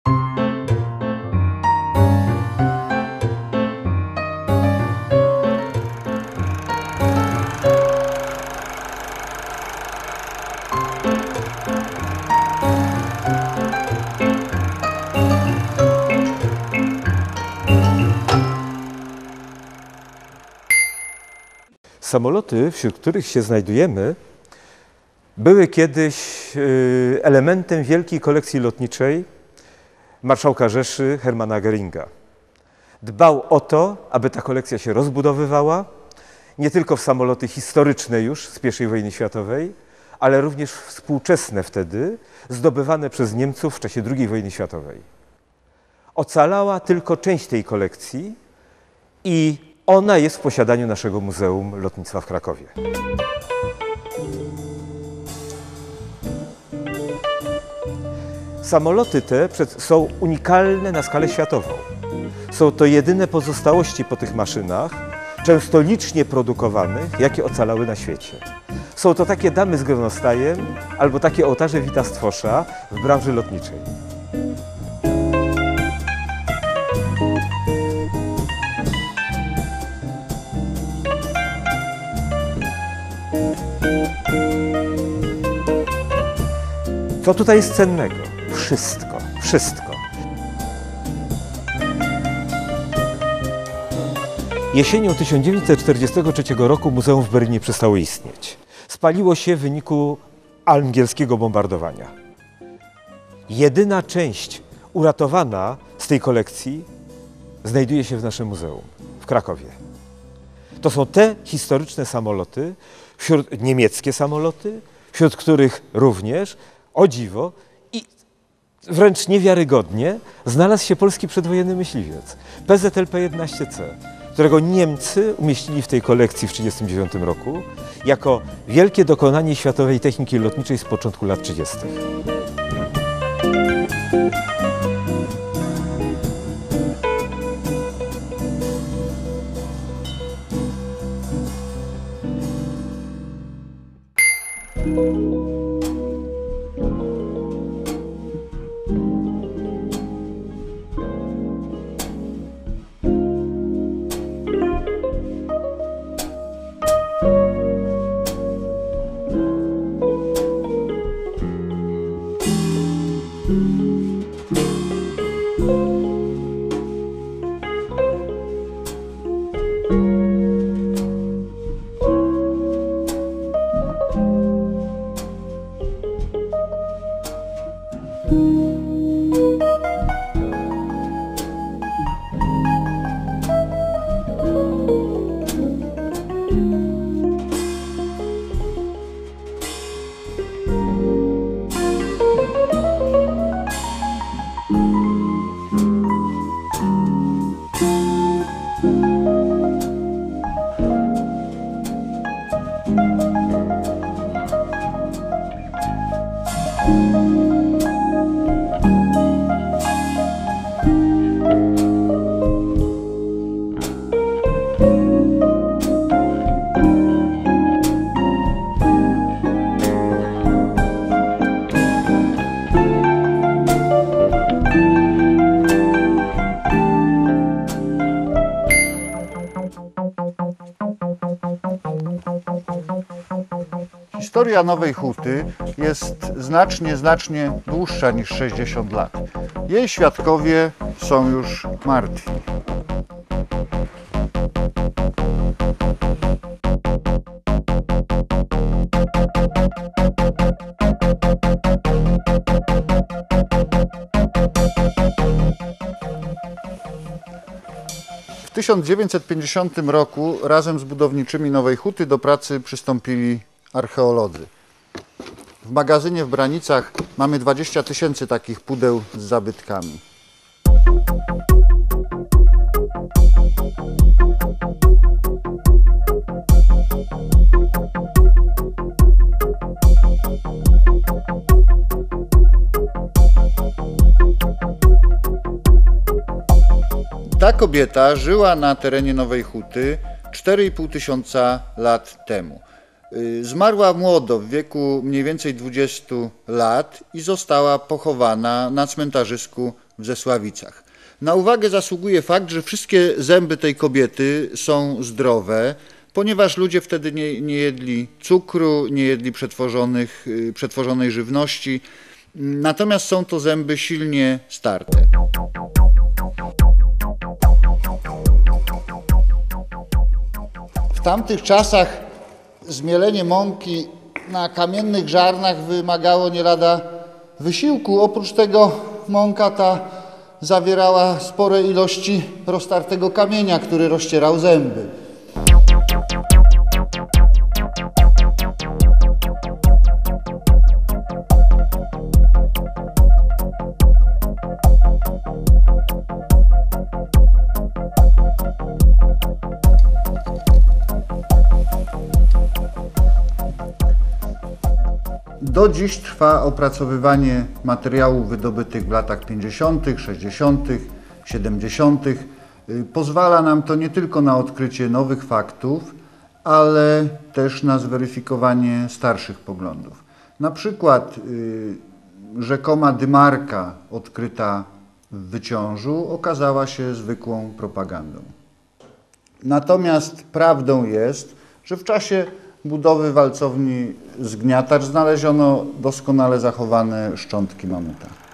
Samoloty, wśród których się znajdujemy, były kiedyś elementem wielkiej kolekcji lotniczej marszałka Rzeszy Hermana Göringa. Dbał o to, aby ta kolekcja się rozbudowywała, nie tylko w samoloty historyczne już z I wojny światowej, ale również współczesne wtedy, zdobywane przez Niemców w czasie II wojny światowej. Ocalała tylko część tej kolekcji i ona jest w posiadaniu naszego Muzeum Lotnictwa w Krakowie. Samoloty te są unikalne na skalę światową. Są to jedyne pozostałości po tych maszynach, często licznie produkowanych, jakie ocalały na świecie. Są to takie damy z gronostajem albo takie ołtarze Witastwosza w branży lotniczej. Co tutaj jest cennego? Wszystko, wszystko. Jesienią 1943 roku muzeum w Berlinie przestało istnieć. Spaliło się w wyniku angielskiego bombardowania. Jedyna część uratowana z tej kolekcji znajduje się w naszym muzeum w Krakowie. To są te historyczne samoloty, niemieckie samoloty, wśród których również, o dziwo i wręcz niewiarygodnie, znalazł się polski przedwojenny myśliwiec PZL-P11C, którego Niemcy umieścili w tej kolekcji w 1939 roku jako wielkie dokonanie światowej techniki lotniczej z początku lat 30. Historia Nowej Huty jest znacznie dłuższa niż 60 lat. Jej świadkowie są już martwi. W 1950 roku razem z budowniczymi Nowej Huty do pracy przystąpili archeolodzy. W magazynie w Branicach mamy 20 000 takich pudeł z zabytkami. Ta kobieta żyła na terenie Nowej Huty 4,5 tysiąca lat temu. Zmarła młodo, w wieku mniej więcej 20 lat i została pochowana na cmentarzysku w Zesławicach. Na uwagę zasługuje fakt, że wszystkie zęby tej kobiety są zdrowe, ponieważ ludzie wtedy nie jedli cukru, nie jedli przetworzonej żywności, natomiast są to zęby silnie starte. W tamtych czasach zmielenie mąki na kamiennych żarnach wymagało nie lada wysiłku. Oprócz tego mąka ta zawierała spore ilości roztartego kamienia, który rozcierał zęby. Do dziś trwa opracowywanie materiałów wydobytych w latach 50., 60., 70. Pozwala nam to nie tylko na odkrycie nowych faktów, ale też na zweryfikowanie starszych poglądów. Na przykład rzekoma dymarka odkryta w Wyciążu okazała się zwykłą propagandą. Natomiast prawdą jest, że w czasie budowy walcowni Zgniatacz znaleziono doskonale zachowane szczątki mamuta.